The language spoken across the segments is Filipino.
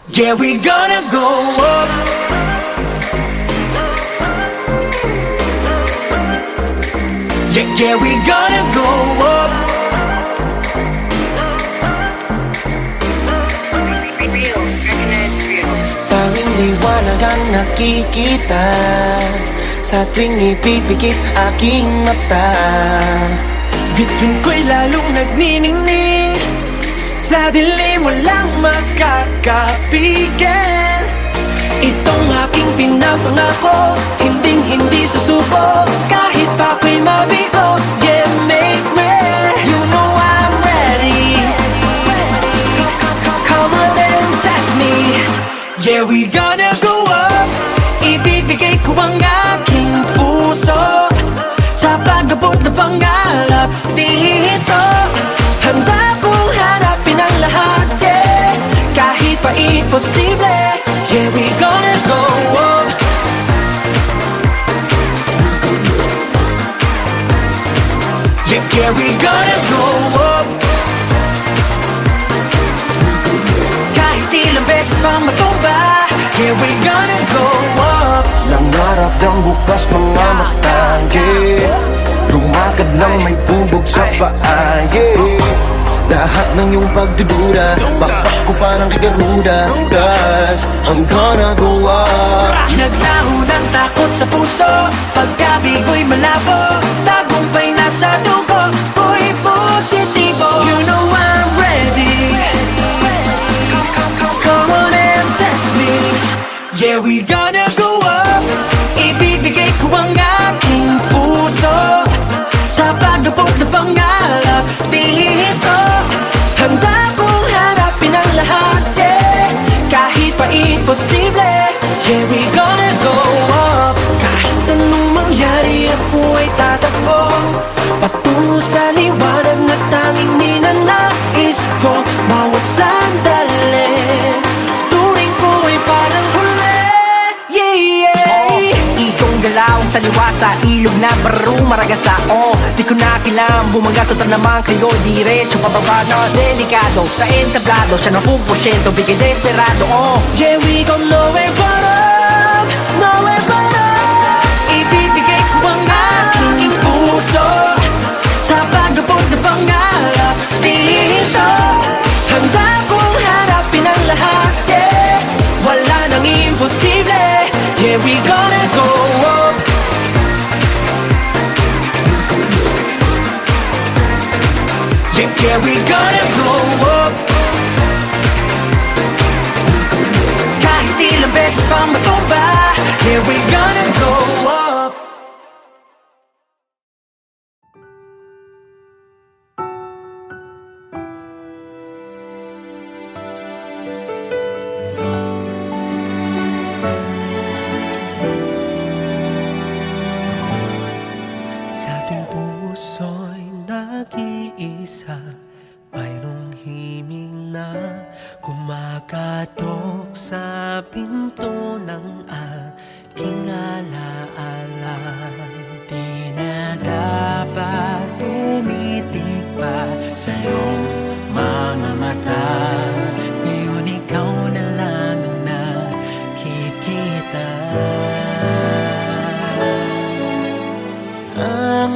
Yeah, we gonna go up. Yeah, we gonna go up. Tanging liwanag ang nakikita sa tuwing ipipikit aking mata. Bituin ko'y lalong nagniningning, sa dilim walang makakapigil. Itong aking pinapangako, hinding-hindi susuko, kahit pa ako'y mabigo. Yeah, make me, you know I'm ready. Come on and test me. Yeah, we gonna go up. Ibibigay ko ang aking puso sa pag-abot na pangarap dito. Handa kong harapin ang lahat, yeah, kahit pa imposible. Yeah, we gonna go up. Yeah, we gonna go up. Kahit ilang beses pang matumba, yeah, we gonna go up. Nangarap ng bukas mga mata, yeah. Lumakad lang may bubog sa paa, yeah. Lahat ng iyong pagdududa, bakbak ko parang kigaruda, 'cause I'm gonna go up. Naglaho ng takot sa puso, pagkabigo'y malabo, tagumpay nasa dugo, ko'y positibo. You know I'm ready. Come on and test me. Yeah, we gonna go up. Ibibigay ko ang aking puso sa pag-abot na pangarap dito. Handa kong harapin ang lahat, yeah, kahit pa imposible. Yeah, we gonna go up. Kahit anong mangyari, ako ay tatakbo patungo sa liwanag na tanging ninanais ko. Bawat sandali, turing ko ay parang huli. Yeah, yeah. Ikong galaw sa liwa sa ilog na baro maragasa. Di ko na kailangan bumaga, total naman kayo diretso pababa na delikado. Sa entablado, siya ng 1% bigay desperado. Yeah, we gon' nowhere but up, nowhere but up. Ibibigay ko ang aking puso sa pag-abot na pangarap dito. Handa kong harapin ang lahat, yeah, wala nang imposible. Yeah, we gonna go up. Yeah, we gonna go up. Kahit ilang beses pang matumba, yeah, we gonna go up. Sa ating puso'y nag-iisa, mayroong himig na kumakatok sa pinto ng aking alaala. Di na dapat tumitig pa sa iyong mga mata, ngayon ikaw na lang ang nakikita. Ang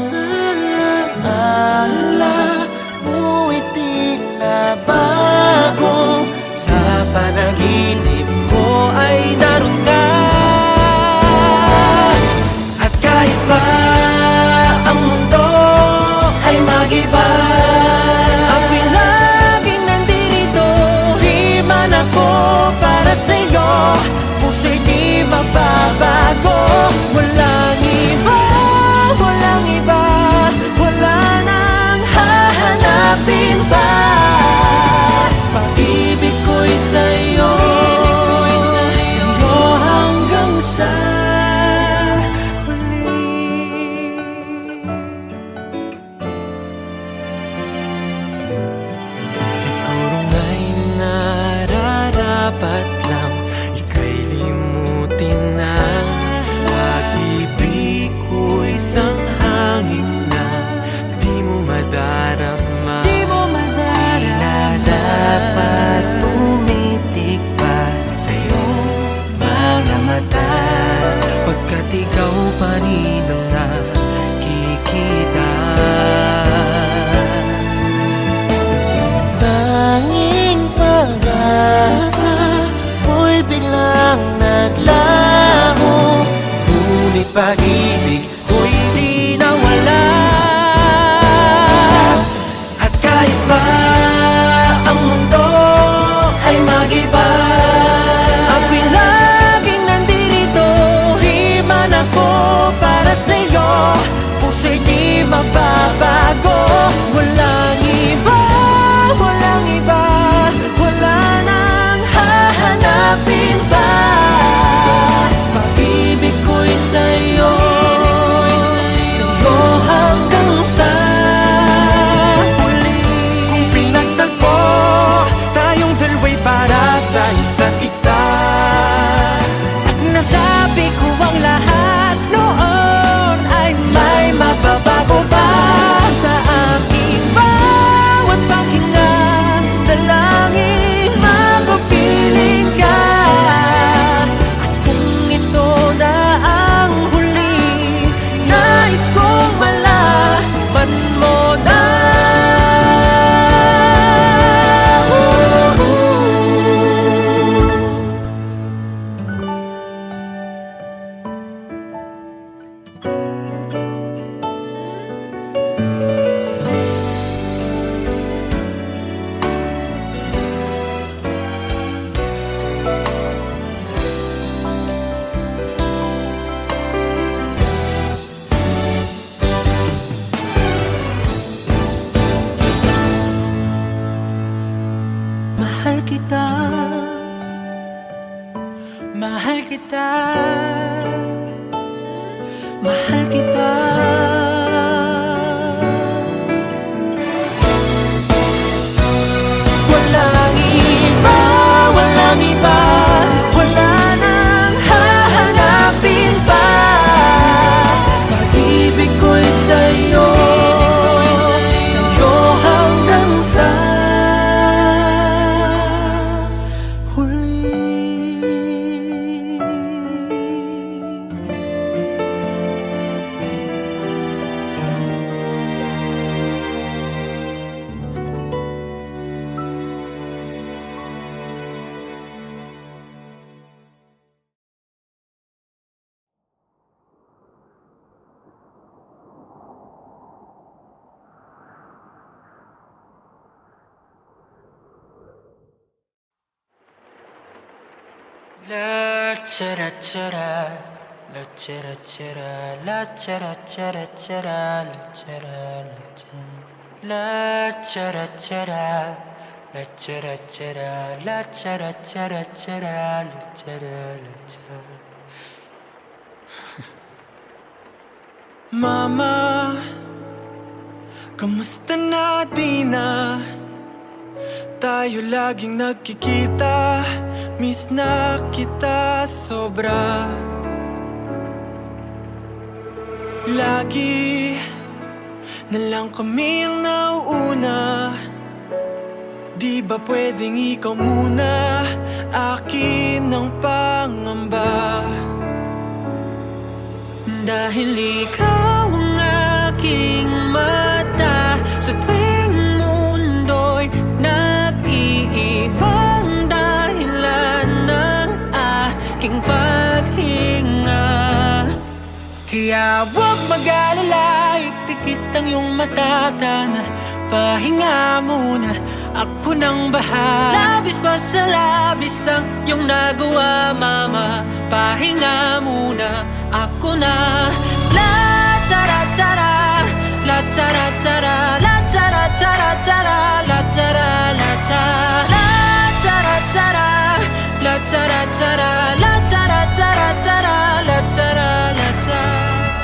alaala mo'y di na bago, sa panaginip ko ay naroon ka. At kahit pa ang mundo ay mag-iba, ako'y laging nandito, di man ako para sa'yo, puso'y di magbabago. Walang iba, walang iba, wala nang hahanapin pa. Pag-ibig ko'y sa'yo, sa'yo hanggang sa huli. Siguro nga'y nararapat lang ika'y limutin na. Pag-ibig ko'y isang hangin na di mo madarama. Di na dapat tumitig pa pag-ibig ko'y di nawala. At kahit pa ang mundo ay mag-iba, ako'y laging nandito, himan ako para sa'yo. Puso'y di magbabago, walang iba, walang iba, wala nang hahanapin pa. Pag-ibig ko'y sa'yo, sa'yo hanggang sa huli. Kung pinagtagpo tayong dalawa'y para sa isa't isa, at nasabi ko ang lahat noon ay may mababago ba sa aking bawat paghinga. Dalangin mapapiling ka, at kung ito na ang huli, nais kong malaman mo na. Mahal kita, mahal kita, mahal kita. Walang iba, walang iba, wala nang hahanapin pa. Pag-ibig ko'y sa'yo, sa'yo hanggang sa La chara chara, la chara chara, la chara chara chara, la chara la chara chara, la chara chara, la chara chara chara, la chara la chara. Mama, kamusta na di na? Tayo laging nagkikita, miss na kita sobra. Lagi na lang kami ang nauuna, di ba pwedeng ikaw muna? Akin ang pangamba, dahil ikaw ang aking mata sa tuwing mundo'y nag-iibang dahilan ng aking paghinga. Kaya huwag mag-alala, ipikit ang iyong mata, tana, pahinga muna, ako nang bahala. Labis pa sa labis ang iyong nagawa, mama, pahinga muna, ako na. La tara tara, la tara tara, la tara tara tara, la tara la tara, la tara tara, la tara tara, la tara tara tara, la tara la tara.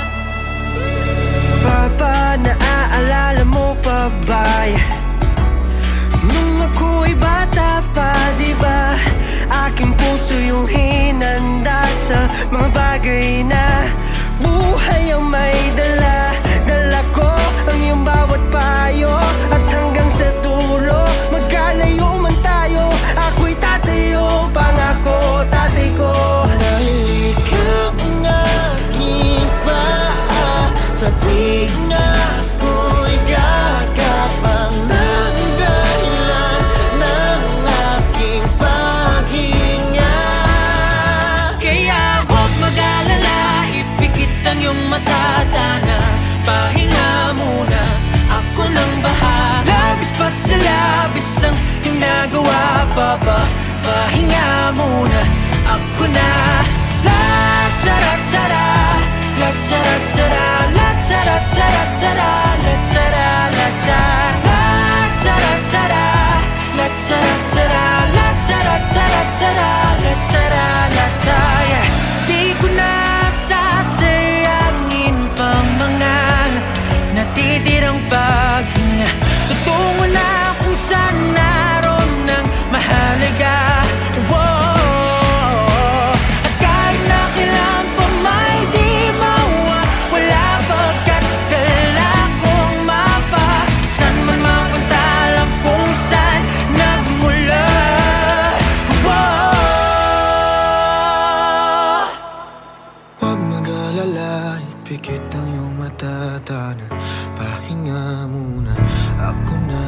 Papa, naaalala mo pa ba nung ako'y bata pa, diba? Aking puso yung hinanda sa mga bagay na buhay ang may dala. Dala ko ang iyong bawat payo, at hanggang sa dulo, magkalayo man tayo, ako'y tatayo, pangako tatay ko. Dahil ikaw ang aking paa sa tuwing na ako'y gagapang ng dahilan ng aking paghinga. Kaya huwag mag-alala, muna, ako na. La tara tara, la tara tara, la tara tara tara, la tara la tara, la tara tara, la tara tara, la tara tara tara, la tara la tara. Di ko na sasayangin pa mga natitirang paghinga. Tutungo na kung saan naroon ng mahalaga. At kahit na kailan pa may di mawawala, pagkat dala kong mapa, saan man mapunta alam kung saan nagmula. Huwag mag-alala, ipikit ang iyong mata, tana, pahinga muna, ako na.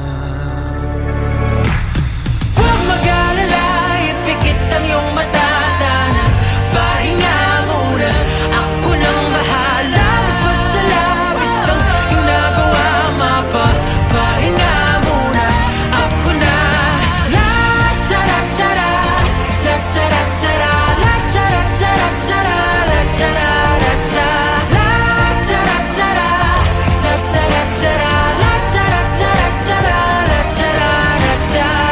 Huwag mag-alala, ipikit ang iyong mata, tana, pahinga muna, ako nang bahala. Mas masalabis ang iyong nagawa, mapa, pahinga muna, ako na. La tara tara, la tara tara, la tara tara tara, la tara la tara, la tara tara, la tara tara, la tara tara tara, la tara la tara.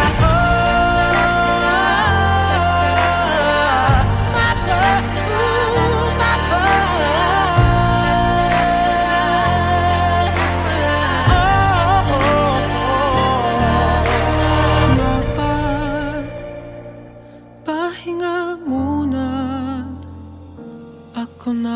Pahinga muna, ako na.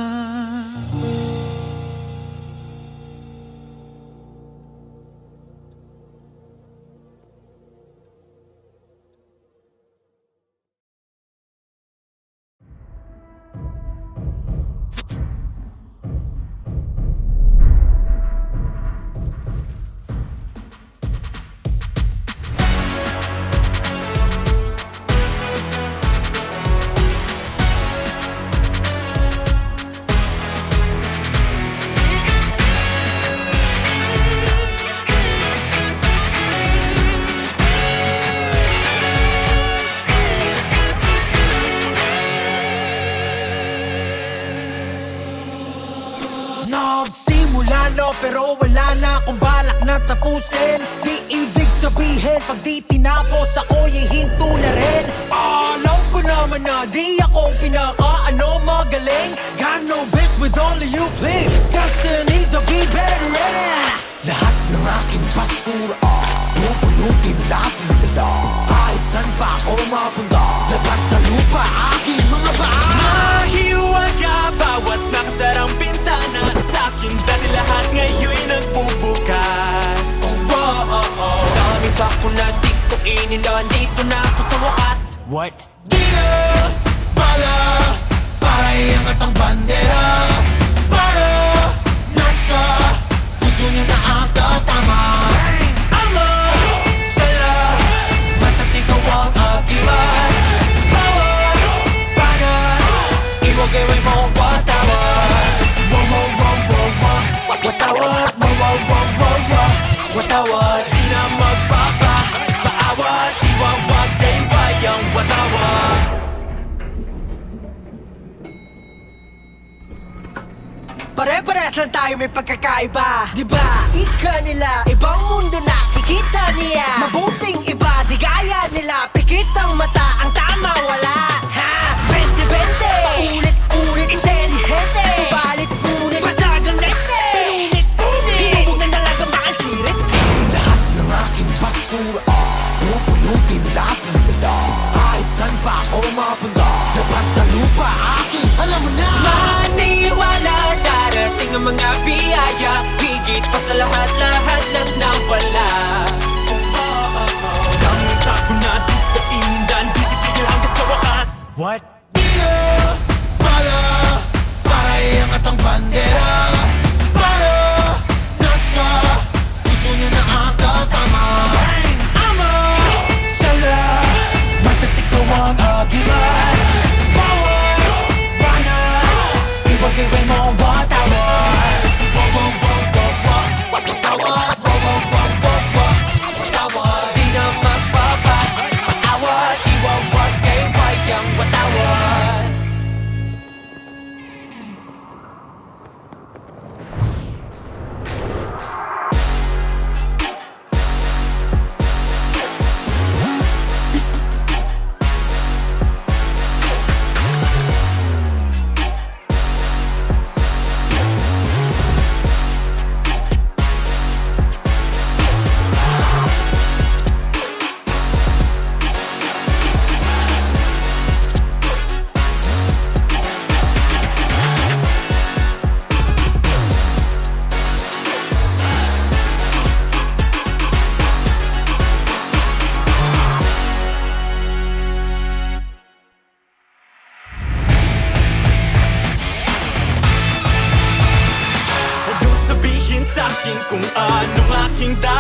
Nagsimula no, pero wala na akong balak na tapusin. Di ibig sabihin pag di tinapos ako'y hihinto na rin. Alam ko naman na di ako pinaka-ano magaling. Got no best with all of you please, destinies will be better in. Lahat ng aking basura, pupulutin natin nila. Kahit saan pa ako mapunta, labat sa lupa, aking mga paa. Mahiwaga bawat nakasarang bintana sa aking dati, lahat ngayon'y nagbubukas. Dami sa ako na di ko inilan, dito na ako sa wakas. What? Di na pala, para iangat ang bandera, para nasa puso niya na ang tatama. Ama, sala, matatigaw ang agiman. Bawat panan, iwagay mo watawat. Watawat, watawat, di na paawat, iwawag kay wayang watawat. Pare-parehas lang tayo, may pagkakaiba, diba? Ika nila, ibang mundo nakikita niya. Mabuting iba, di gaya nila. Pikit ang mata, ang tama wala. Ha? 20-20, paulit-ulit, intelihente. Subalit ngunit, basagang lente. Pinunit-unit, hinubog na talaga makalsirit. Lahat ng aking basura, pupulutin natin nila. Kahit saan pa ako mapunta, labat sa lupa, aking alam mo na. Maniwala, darating ang mga biyaya. Higit pa sa lahat-lahat ng nawala. Dami sa ako na di ko inindan, di titigil hanggang sa wakas. What? Di na pala, para iangat ang bandera, para nasa puso niya na ang tatama. Ama, sala, matatigaw ang agiman. Bawat banan, iwagay mo watawat. Watawat,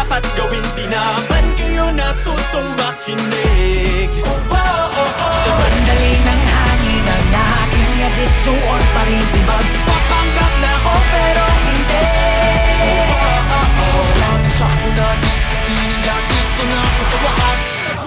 dapat gawin, di naman kayo natutong makinig. Sa bandali ng hangin ang aking agit, suot pa rin tibag. Papanggap na ako pero hindi. Lang sakto na ininda, dito na ako sa wakas.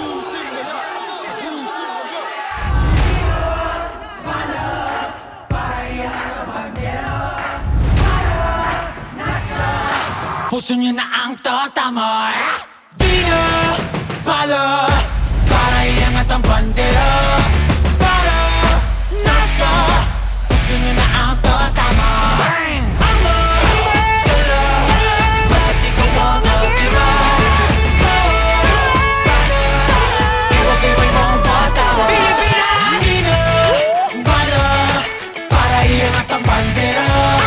Puso niyo na ang tatama. Di na pala para iangat ang bandera. Para nasa puso niyo na ang tatama. Bang! Amor, sala, ba't ikaw ang mag-iba? Para iwag-iwag mong batawa. Pilipinas! Di na pala para iangat ang bandera.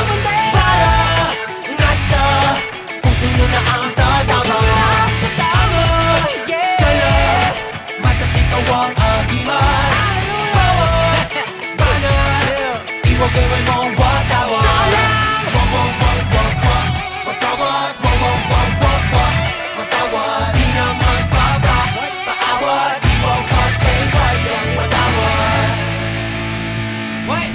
Sunyo na ang tatama. Amor, sala, matatikaw ang agiman. Bawat banal, iwag-iwag mong batawa. Matawad, matawad. Di naman paawat, iwag patay yung matawad. Wait!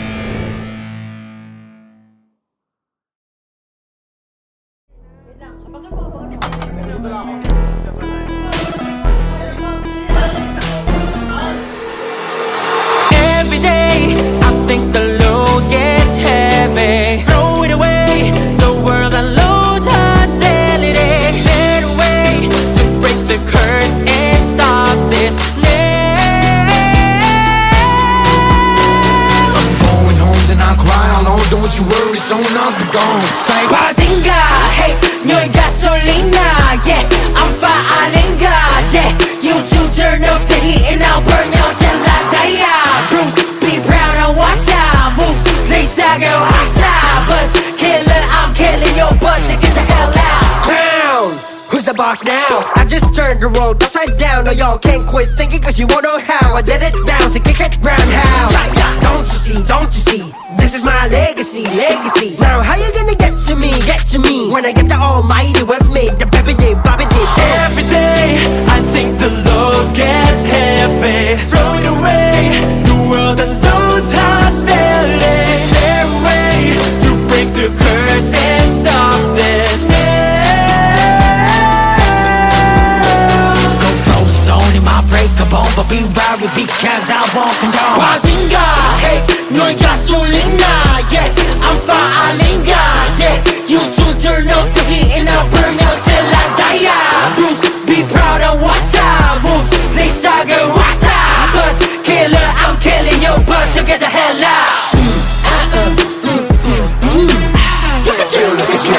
Every day I think the load gets heavy. Throw it away, the world unloads hostility. There a way to break the curse and stop this name. I'm going home, then I'll cry alone. Don't you worry, soon I'll be gone. Say Bazinga, hey, 너의 gasolina, yeah. I'm faalinga, yeah. You two turn up the heat and I'll burn you till I die. Bruce, be proud of what I moves. Please I go hot top, buzz killer, I'm killing your buzz. So get the hell out. Crown, who's the boss now? I just turned the world upside down. No, y'all can't quit thinking cause you won't know how. I did it bounce and kick it roundhouse. Don't you see, this is my legacy. Now how you gonna get to me, when I get the almighty with me, the baby did, Bobby did. Every day I think the load gets heavy. Throw it away, the world unloads hostility. Is there a way to break the curse and stop this? Go throw stone in my breakable, but be wary because I won't condone. Bazinga, hey, 너의 gasolina, yeah. I'm faalinga, yeah. You two turn up the heat and I'll burn you till I die. Bruce, be proud of what I moves. Please I go what I buzz killer, I'm killing your buzz, so get the hell out. Look at you, look at you.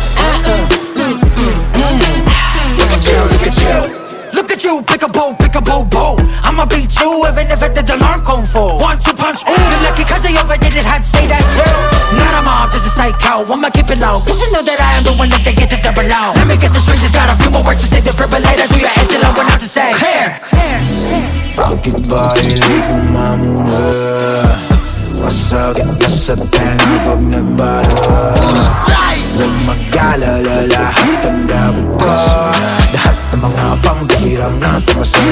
Look at you. Look at you, pick a bow. I'ma beat you even if it did the alarm kung fu. 1-2 punch, you're lucky cause they overdid it, had to say that too. Not a mob, just a psycho, I'ma keep it low. Cause you know that I am the one that they get the double low. Let me get the strings, just got a few more words to say. Defibrillator to your engine, I want out to say clear. Bakit ba hilig mong mamuna? Masakit na sa tenga pag nagbara. Huwag mag-alala, lahat tanda mo pa. Lahat ng mga pangbihirang natamasa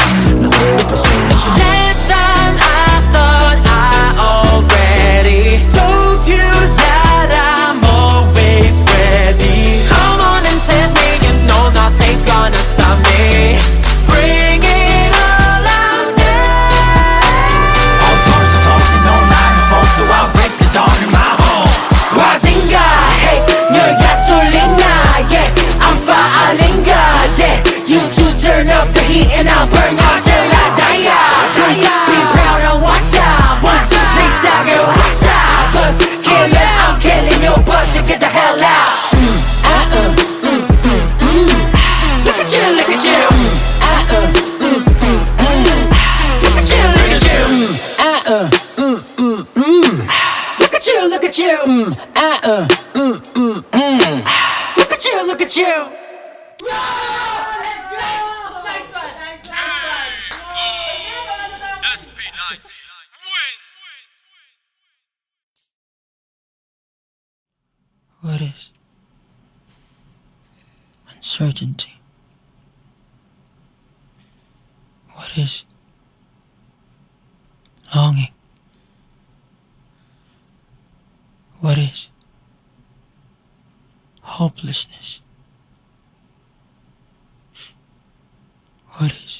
Last time I thought I already told you that I'm always ready. Come on and test me, you know nothing's gonna stop me. Bring it all out now. All doors are closing, no 9 to 4, so I'll break the dawn in my home. Bazinga, hey, 너의 gasolina, yeah. I'm faalinga, yeah. You two turn up the heat and I'll burn you till I die. Please be proud of what I want. Please I go hot top, buzz killer, I'm killing your buzz, so get the hell out. Look at you, look at you. Look at you, look at you. Look at you, look at you. Look at you, look at you. SB19 wins. What is? certainty? What is longing? What is hopelessness? What is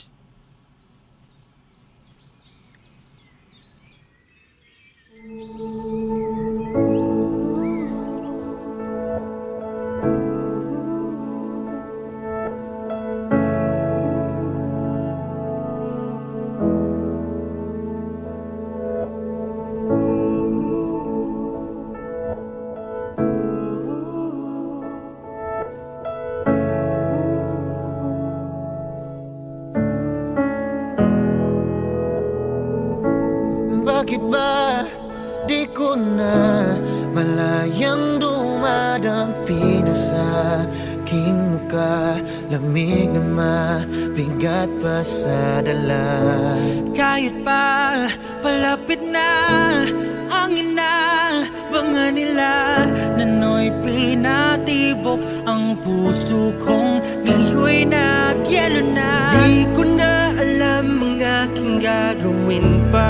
bakit ba di ko na malayang dumadampi na sa aking mukha? Lamig na mabigat pa sa dala. kahit pa palapit na ang inabangan nila, nano'y pinatibok ang puso kong ngayoy nagyelo na. Di ko na alam ang aking gagawin pa.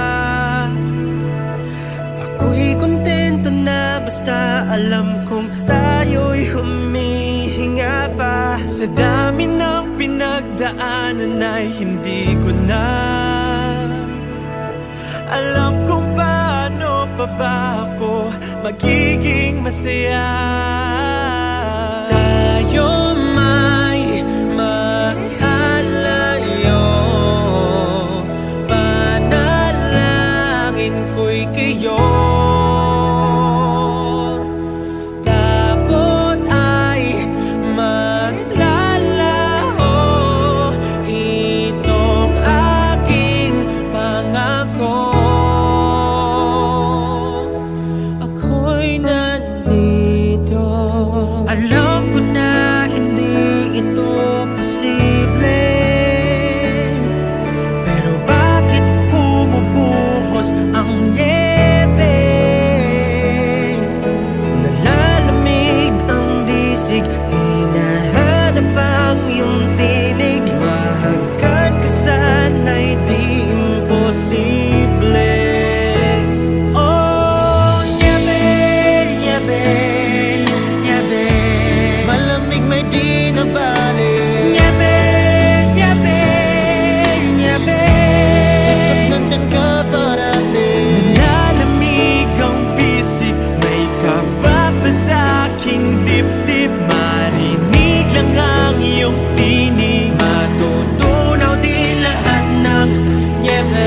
Ako'y kontento na basta alam kong tayo'y humihinga pa. Sa dami ng pinagdaanan ay hindi ko na alam kung paano pa ba ako magiging masaya. Tayo may maghalayo, panalangin ko'y kayo. Takot ay maglalaho, itong aking pangako. Ako'y nandito. Alam ko na hindi ito posible, pero bakit pumupuhos ang niebe? Nalalamig ang bisig, hinahanap ang iyong tinig. Mahagkan ka sana'y di imposible. Oh, niebe, niebe, niebe. Malamig may di nabalik. Niebe, niebe, niebe. Basta't nandyan ka parating. Nalalamig ang bisig, may kaba pa sa aking dibdib. Marinig lang ang iyong tinig, matutunaw din lahat ng niebe.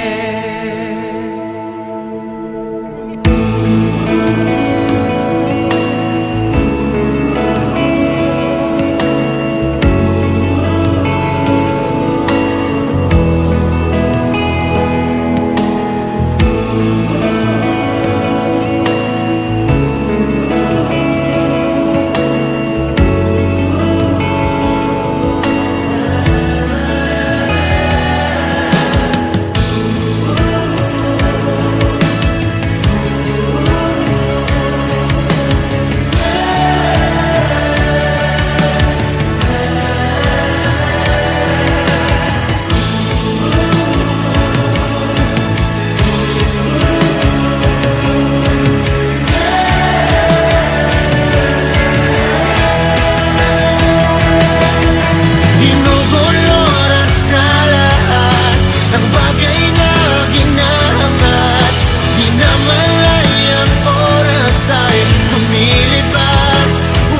Ginugulo sa lahat ng bagay na ginahangat. Di na malay ang oras ay lumilipad.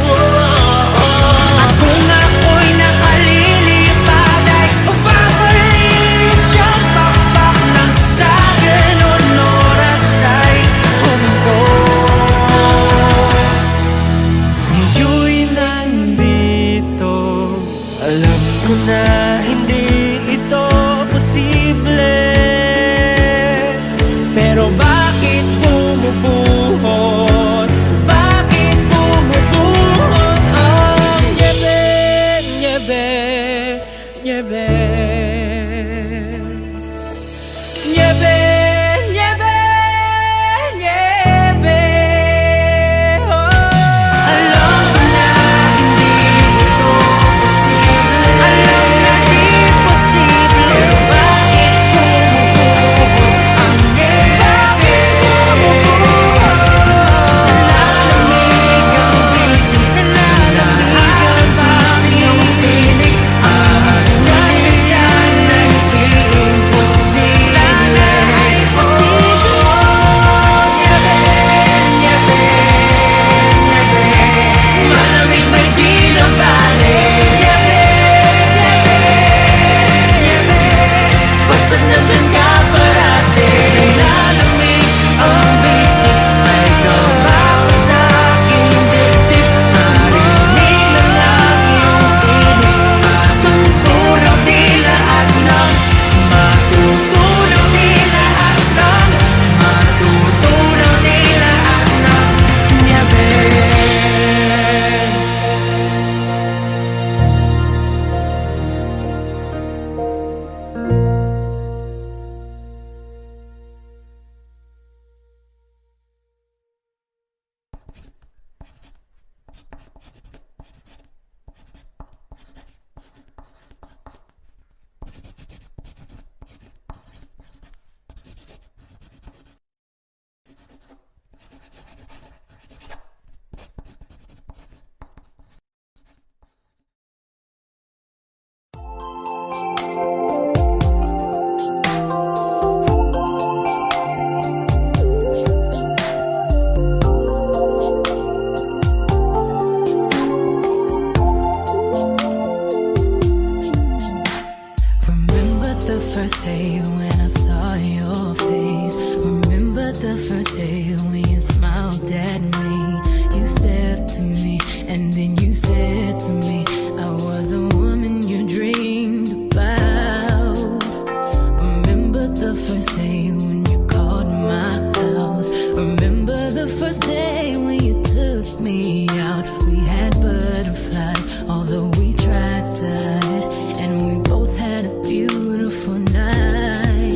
Kung ako'y nakalilipad ay babalik siyang pakpak nang sa ganon oras ay huminto. Ngayon'y nandito. Alam ko na hindi ito posible, Pero bakit bumubuhos? Bakit bumubuhos ang niebe, niebe, niebe? Niebe, niebe, niebe. Oh. Alam ko na hindi first day when I saw your face. Remember the first day when you smiled at me. You stepped to me and then you said to me, I was the woman you dreamed about. Remember the first day when you called my house. Remember the first day when you took me out. We had butterflies, although we tried to hide, and we both had a beautiful night.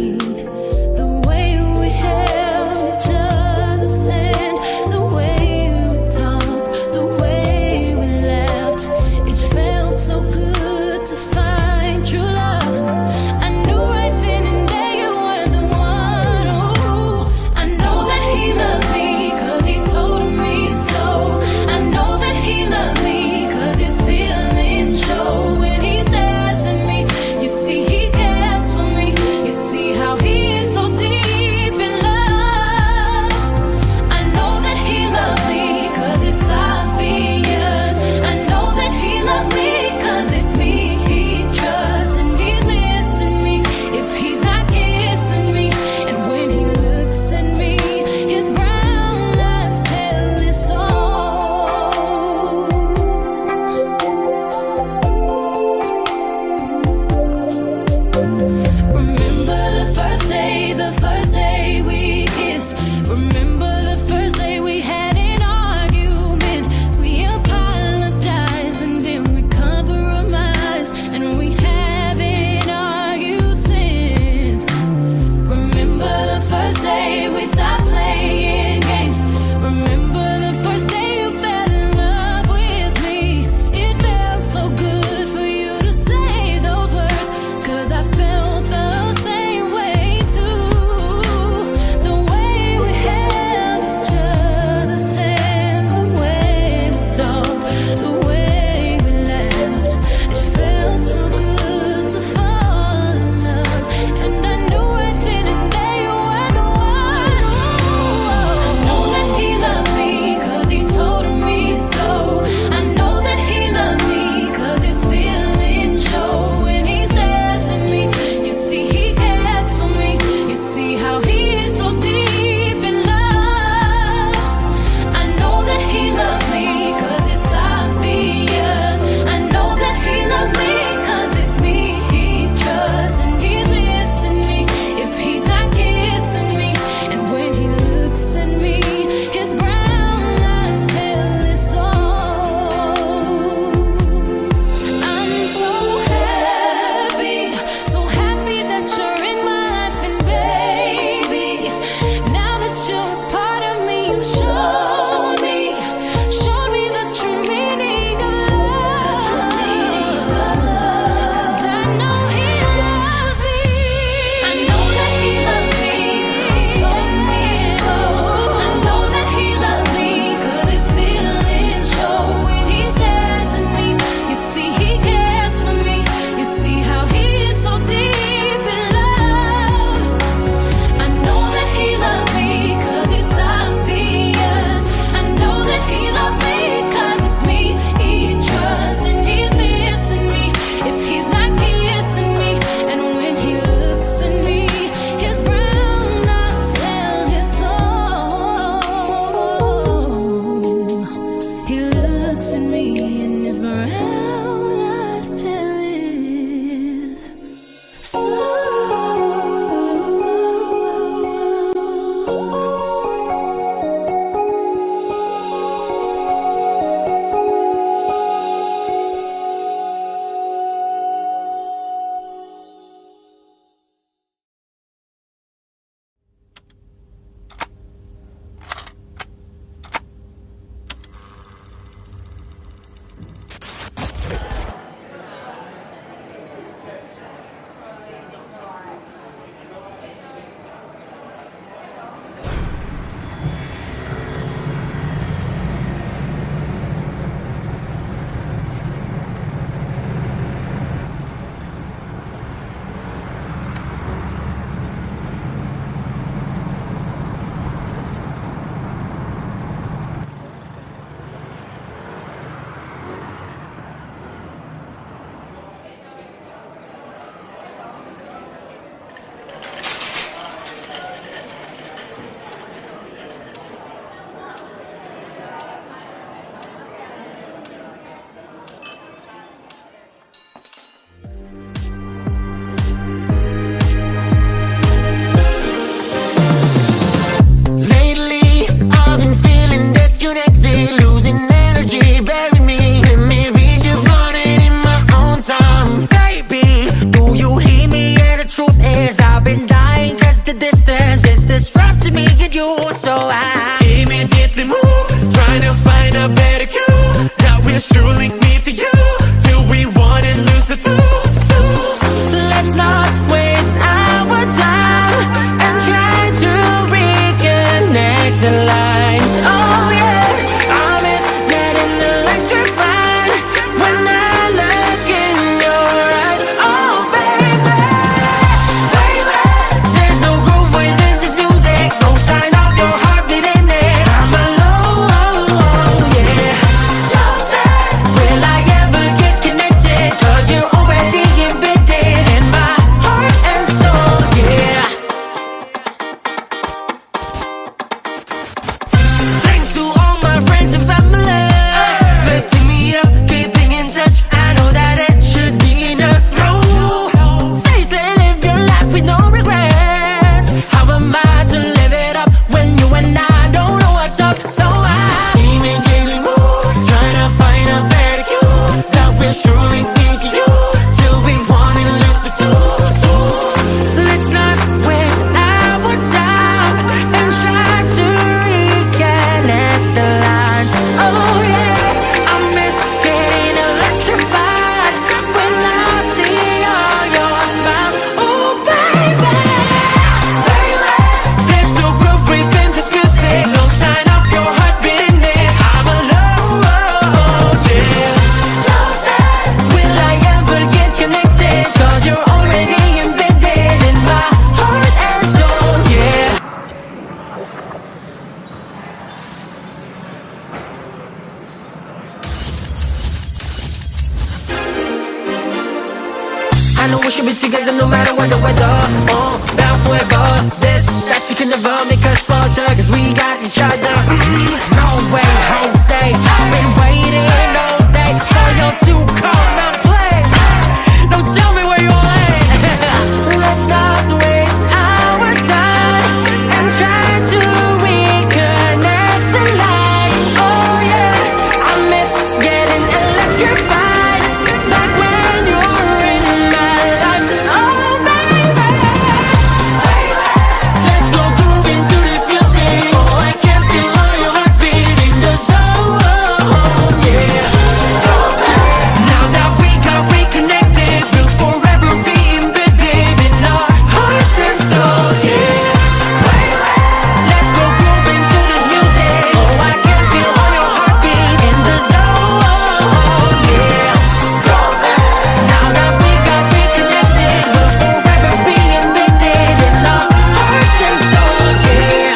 I know we should be together no matter what the weather. Bound forever. This actually can never make us falter, cause we got each other. No way, Jose, I've been waiting all day for you to come and play. No, tell me where you're at. Let's not waste our time and try to reconnect the line. Oh yeah, I miss getting electrified back when you were in my life. Oh baby, let's go grooving to this music. Oh, I can feel all your heartbeat in the zone. Yeah. Now that we got reconnected, we'll forever be embedded in our hearts and souls. Yeah. Let's go grooving to this music. Oh, I can feel all your heartbeat in the zone. Yeah. Now that we got reconnected, we'll forever be embedded in our hearts and souls. Yeah.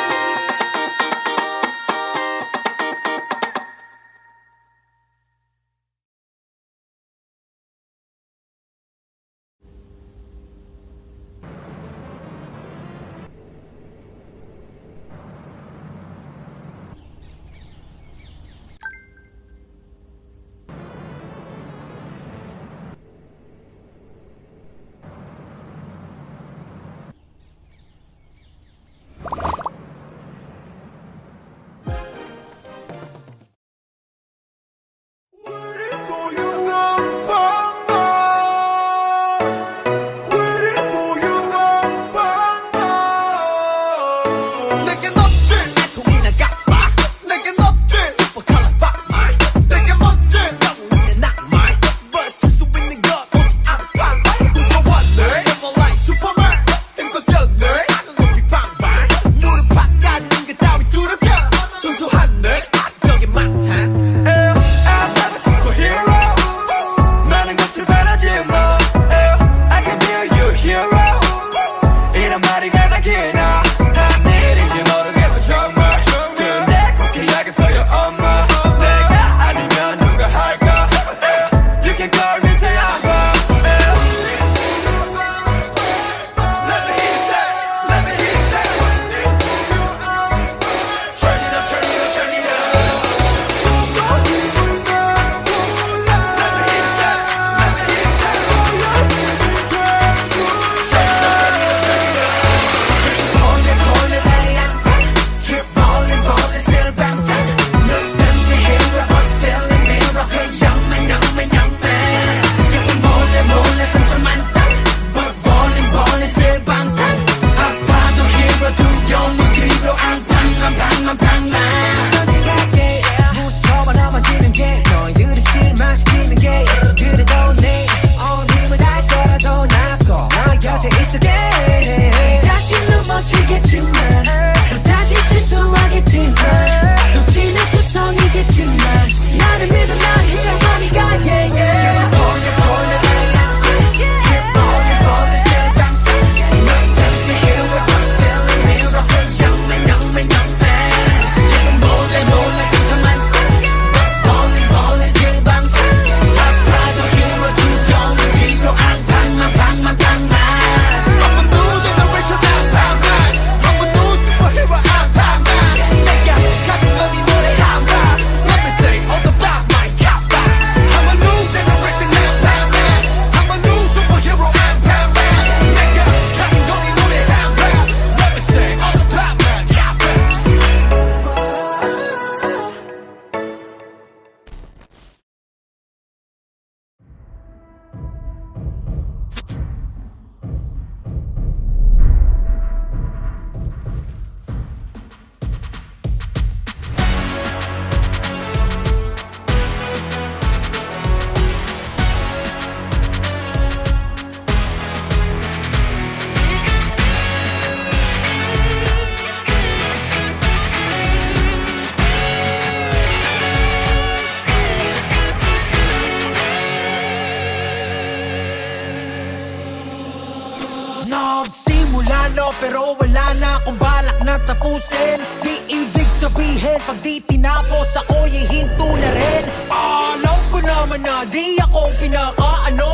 Nagsimula no pero wala na akong balak na tapusin. Di ibig sabihin pag di tinapos ako'y hinto na rin. Alam ko naman na di ako pinaka magaling.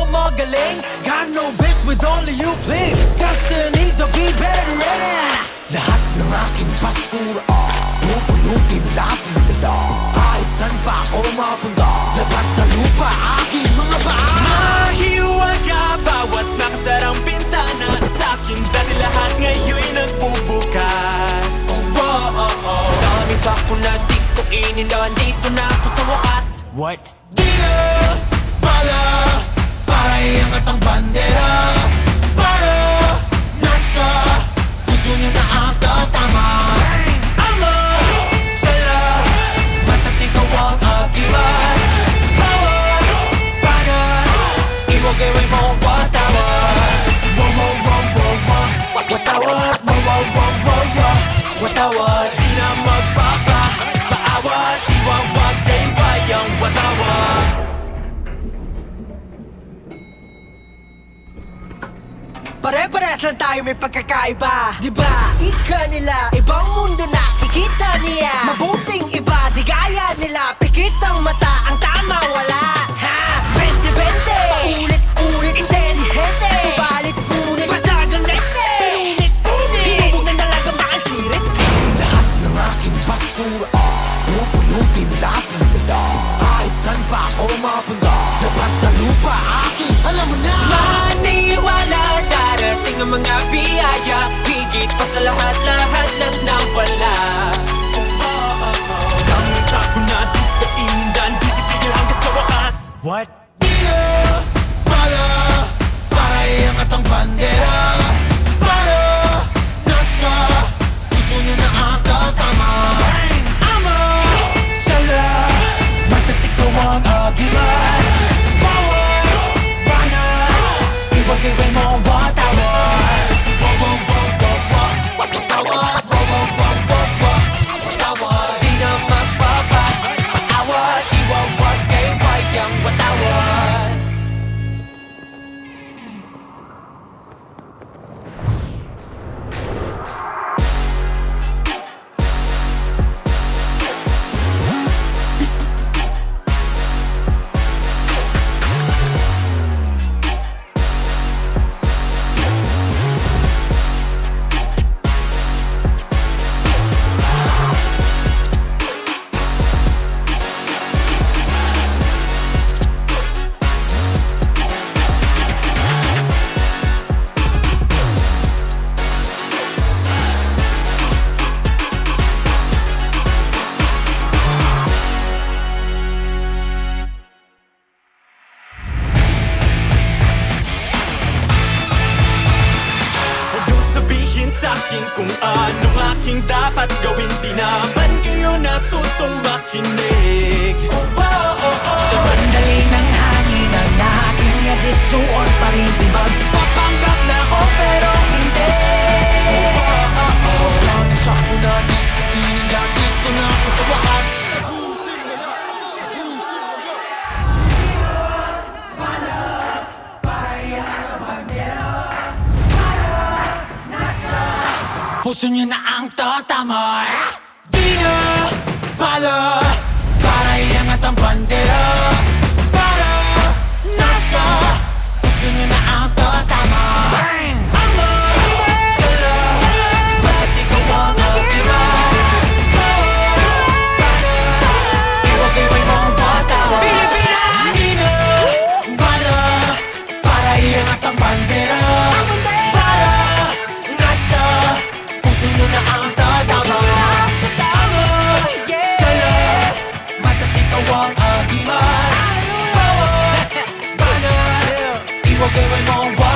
galing. Got no bitch with all of you please. Destinies will be better. Lahat ng aking basura pupulutin natin nila. Kahit saan pa ako mapunta, labat sa lupa aking mga paa. Mahiwaga bawat nakasarang bintana sa akin, dati lahat ngayon'y nagbubukas. Dami sa ako na di ko inilan, dito na ako sa wakas. What? Di na pala para iangat ang bandera, para nasa puso niyo na ang tatama. Ama, sala, matatigaw ang agiman. Bawat pana, iwagay mo watawat. Watawat, watawat. Di na magpapa, paawat, iwawagay wayang watawat. Pare-parehas lang tayo may pagkakaiba, diba? Ika nila, ibang mundo nakikita niya. Mabuting iba, di gaya nila. Pikit ang mata, ang tama wala. Ha? 20-20, paulit-ulit, intelihente. Subalit punit, basagang lente. Pinunit-punit, hinubog ng dalagang bakal sirit. Lahat ng aking basura pupulutin natin nila. Kahit saan pa ako mapunta, labat sa lupa aking alam mo na. Maniwala, darating ang mga biyaya. Higit pa sa lahat-lahat ng nawala. Dami sa ako na di ko inindan, di titigil hanggang sa wakas. What? Di na pala para iangat ang bandera, para nasa puso niyo na ang tatama. Ama, sala, matatigaw ang agiman. Bawat pana, iwagay mo watawat. Di na magpapa, paawat, iwawagay wayang watawat. Huwag niyong sabihin sa'kin kung anong aking dapat gawin. Di naman kayo natutong makinig. Sa bandali ng hangin ang aking agit, suot pa rin tibag. Papanggap na ako pero hindi. Dami sa ako na di ko inindan, dito na ako sa wakas. Puso niyo na ang tatama. Di na pala para iangat ang bandera, para nasa puso niyo na ang tatama. Ama, sala, matatigaw ang agiman. Bawat pana, iwagay mo watawat. Di na pala para iangat ang bandera, para nasa puso niyo na ang tatama. Sala, matatigaw ang agiman. Bawat pana, iwagay mo watawat.